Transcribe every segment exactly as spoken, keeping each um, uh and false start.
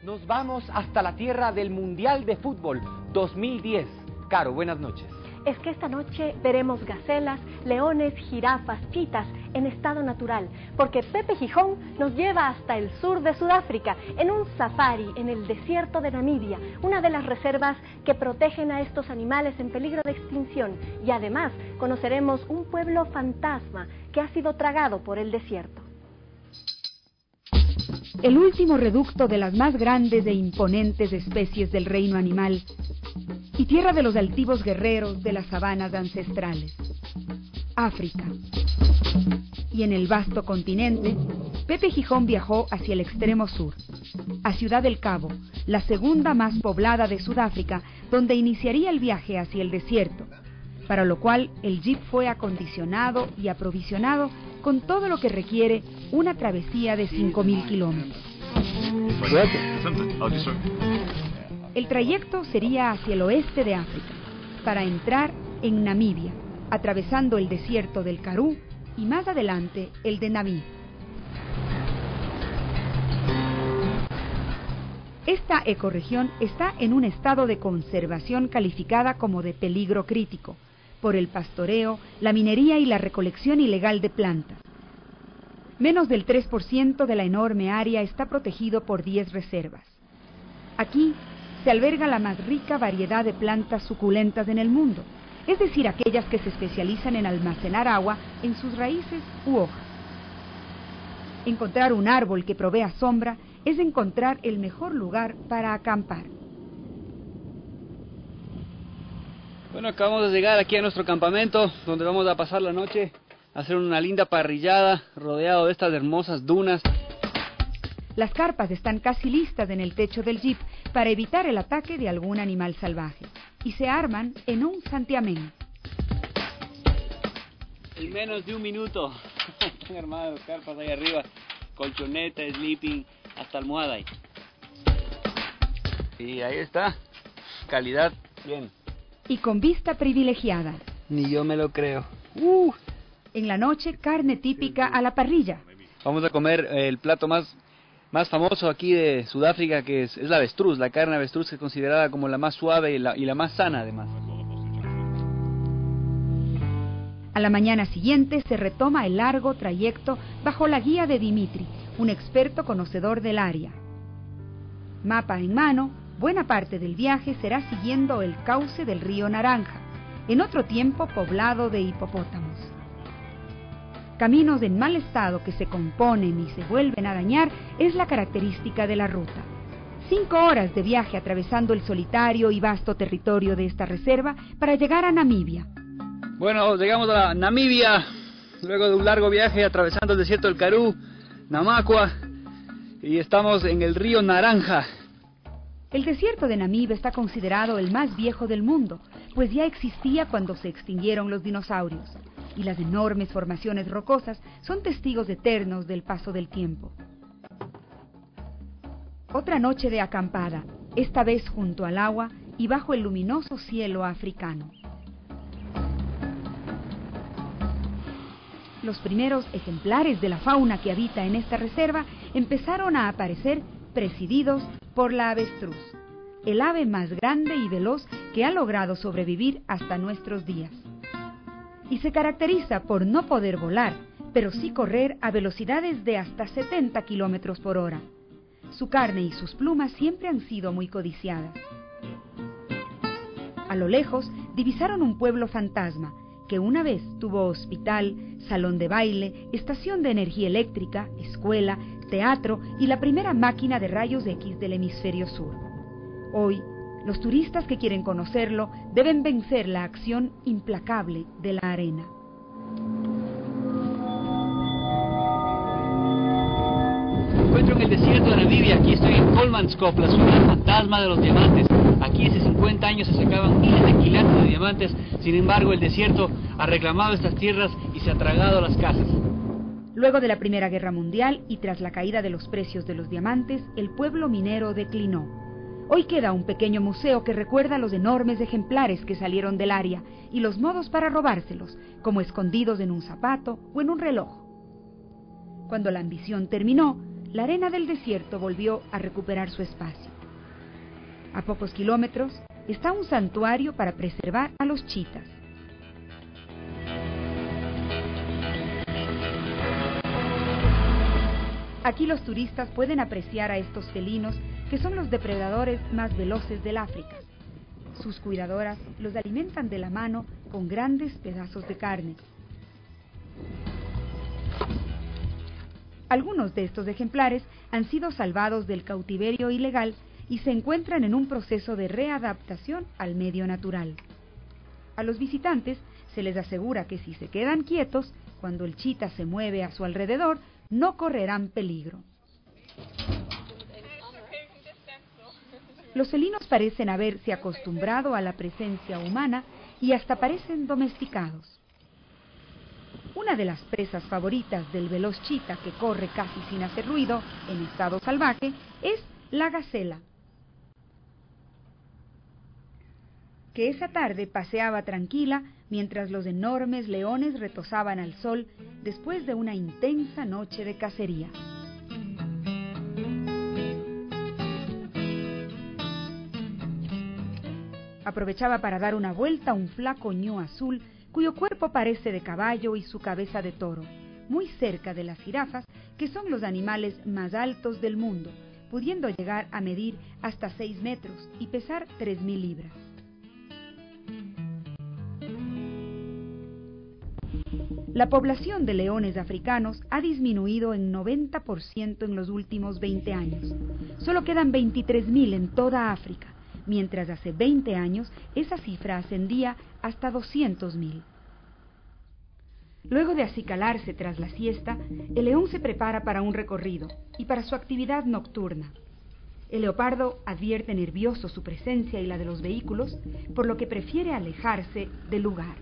Nos vamos hasta la tierra del Mundial de Fútbol dos mil diez. Caro, buenas noches. Es que esta noche veremos gacelas, leones, jirafas, chitas en estado natural, porque Pepe Gijón nos lleva hasta el sur de Sudáfrica, en un safari en el desierto de Namibia, una de las reservas que protegen a estos animales en peligro de extinción, y además conoceremos un pueblo fantasma que ha sido tragado por el desierto. El último reducto de las más grandes e imponentes especies del reino animal y tierra de los altivos guerreros de las sabanas ancestrales, África. Y en el vasto continente, Pepe Gijón viajó hacia el extremo sur, a Ciudad del Cabo, la segunda más poblada de Sudáfrica, donde iniciaría el viaje hacia el desierto, para lo cual el jeep fue acondicionado y aprovisionado con todo lo que requiere una travesía de cinco mil kilómetros. El trayecto sería hacia el oeste de África, para entrar en Namibia, atravesando el desierto del Karoo y más adelante el de Namib. Esta ecorregión está en un estado de conservación calificada como de peligro crítico, por el pastoreo, la minería y la recolección ilegal de plantas. Menos del tres por ciento de la enorme área está protegido por diez reservas. Aquí se alberga la más rica variedad de plantas suculentas en el mundo, es decir, aquellas que se especializan en almacenar agua en sus raíces u hojas. Encontrar un árbol que provea sombra es encontrar el mejor lugar para acampar. Bueno, acabamos de llegar aquí a nuestro campamento, donde vamos a pasar la noche, a hacer una linda parrillada, rodeado de estas hermosas dunas. Las carpas están casi listas en el techo del jeep para evitar el ataque de algún animal salvaje, y se arman en un santiamén. En menos de un minuto, están armadas las carpas ahí arriba, colchoneta, sleeping, hasta almohada ahí. Y ahí está, calidad, bien. Y con vista privilegiada. Ni yo me lo creo. Uh. En la noche, carne típica a la parrilla. Vamos a comer el plato más, más famoso aquí de Sudáfrica, que es, es la avestruz, la carne avestruz, que es considerada como la más suave y la, y la más sana además. A la mañana siguiente se retoma el largo trayecto bajo la guía de Dimitri, un experto conocedor del área. Mapa en mano, buena parte del viaje será siguiendo el cauce del río Naranja, en otro tiempo poblado de hipopótamos. Caminos en mal estado que se componen y se vuelven a dañar es la característica de la ruta. Cinco horas de viaje atravesando el solitario y vasto territorio de esta reserva para llegar a Namibia. Bueno, llegamos a Namibia, luego de un largo viaje atravesando el desierto del Karoo, Namakwa, y estamos en el río Naranja. El desierto de Namib está considerado el más viejo del mundo, pues ya existía cuando se extinguieron los dinosaurios, y las enormes formaciones rocosas son testigos eternos del paso del tiempo. Otra noche de acampada, esta vez junto al agua y bajo el luminoso cielo africano. Los primeros ejemplares de la fauna que habita en esta reserva empezaron a aparecer presididos por la avestruz, el ave más grande y veloz que ha logrado sobrevivir hasta nuestros días. Y se caracteriza por no poder volar, pero sí correr a velocidades de hasta setenta kilómetros por hora. Su carne y sus plumas siempre han sido muy codiciadas. A lo lejos divisaron un pueblo fantasma, que una vez tuvo hospital, salón de baile, estación de energía eléctrica, escuela, teatro y la primera máquina de rayos X del hemisferio sur. Hoy, los turistas que quieren conocerlo deben vencer la acción implacable de la arena. Me encuentro en el desierto de Namibia, aquí estoy en Kolmanskop, la ciudad fantasma de los diamantes. Aquí hace cincuenta años se sacaban miles de quilates de diamantes, sin embargo el desierto ha reclamado estas tierras y se ha tragado las casas. Luego de la Primera Guerra Mundial y tras la caída de los precios de los diamantes, el pueblo minero declinó. Hoy queda un pequeño museo que recuerda los enormes ejemplares que salieron del área y los modos para robárselos, como escondidos en un zapato o en un reloj. Cuando la ambición terminó, la arena del desierto volvió a recuperar su espacio. A pocos kilómetros está un santuario para preservar a los chitas. Aquí los turistas pueden apreciar a estos felinos que son los depredadores más veloces del África. Sus cuidadoras los alimentan de la mano con grandes pedazos de carne. Algunos de estos ejemplares han sido salvados del cautiverio ilegal y se encuentran en un proceso de readaptación al medio natural. A los visitantes se les asegura que si se quedan quietos, cuando el chita se mueve a su alrededor, no correrán peligro. Los felinos parecen haberse acostumbrado a la presencia humana y hasta parecen domesticados. Una de las presas favoritas del veloz chita, que corre casi sin hacer ruido en estado salvaje, es la gacela, que esa tarde paseaba tranquila mientras los enormes leones retozaban al sol después de una intensa noche de cacería. Aprovechaba para dar una vuelta a un flaco ñu azul cuyo cuerpo parece de caballo y su cabeza de toro, muy cerca de las jirafas, que son los animales más altos del mundo, pudiendo llegar a medir hasta seis metros y pesar tres mil libras. La población de leones africanos ha disminuido en noventa por ciento en los últimos veinte años. Solo quedan veintitrés mil en toda África, mientras hace veinte años esa cifra ascendía hasta doscientos mil. Luego de acicalarse tras la siesta, el león se prepara para un recorrido y para su actividad nocturna. El leopardo advierte nervioso su presencia y la de los vehículos, por lo que prefiere alejarse del lugar.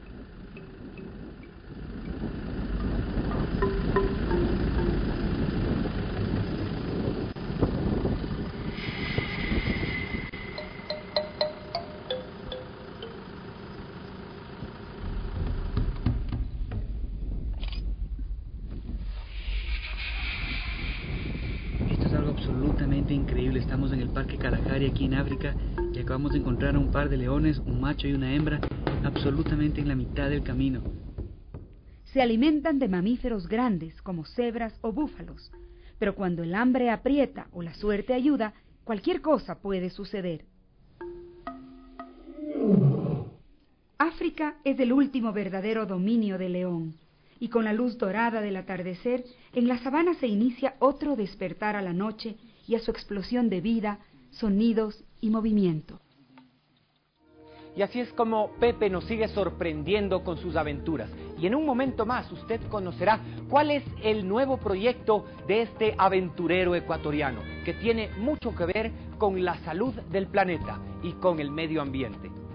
Absolutamente increíble. Estamos en el Parque Kalahari aquí en África y acabamos de encontrar a un par de leones, un macho y una hembra, absolutamente en la mitad del camino. Se alimentan de mamíferos grandes como cebras o búfalos, pero cuando el hambre aprieta o la suerte ayuda, cualquier cosa puede suceder. África es el último verdadero dominio del león. Y con la luz dorada del atardecer, en la sabana se inicia otro despertar a la noche y a su explosión de vida, sonidos y movimiento. Y así es como Pepe nos sigue sorprendiendo con sus aventuras. Y en un momento más usted conocerá cuál es el nuevo proyecto de este aventurero ecuatoriano, que tiene mucho que ver con la salud del planeta y con el medio ambiente.